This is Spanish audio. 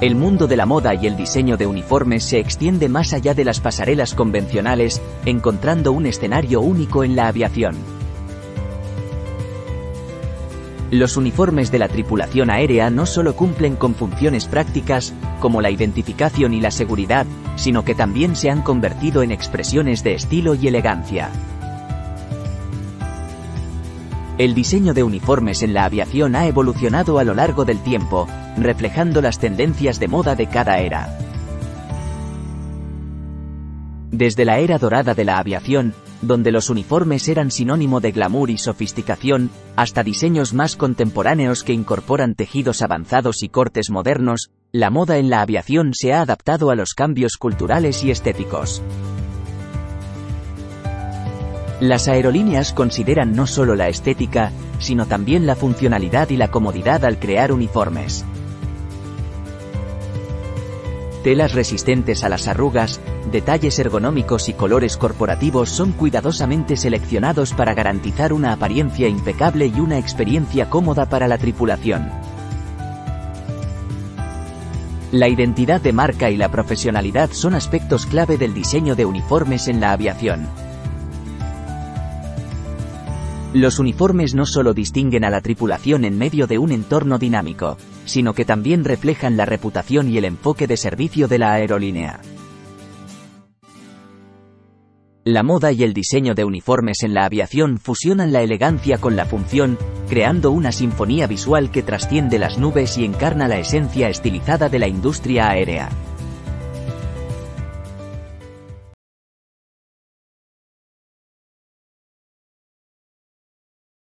El mundo de la moda y el diseño de uniformes se extiende más allá de las pasarelas convencionales, encontrando un escenario único en la aviación. Los uniformes de la tripulación aérea no solo cumplen con funciones prácticas, como la identificación y la seguridad, sino que también se han convertido en expresiones de estilo y elegancia. El diseño de uniformes en la aviación ha evolucionado a lo largo del tiempo, reflejando las tendencias de moda de cada era. Desde la era dorada de la aviación, donde los uniformes eran sinónimo de glamour y sofisticación, hasta diseños más contemporáneos que incorporan tejidos avanzados y cortes modernos, la moda en la aviación se ha adaptado a los cambios culturales y estéticos. Las aerolíneas consideran no solo la estética, sino también la funcionalidad y la comodidad al crear uniformes. Telas resistentes a las arrugas, detalles ergonómicos y colores corporativos son cuidadosamente seleccionados para garantizar una apariencia impecable y una experiencia cómoda para la tripulación. La identidad de marca y la profesionalidad son aspectos clave del diseño de uniformes en la aviación. Los uniformes no solo distinguen a la tripulación en medio de un entorno dinámico, sino que también reflejan la reputación y el enfoque de servicio de la aerolínea. La moda y el diseño de uniformes en la aviación fusionan la elegancia con la función, creando una sinfonía visual que trasciende las nubes y encarna la esencia estilizada de la industria aérea.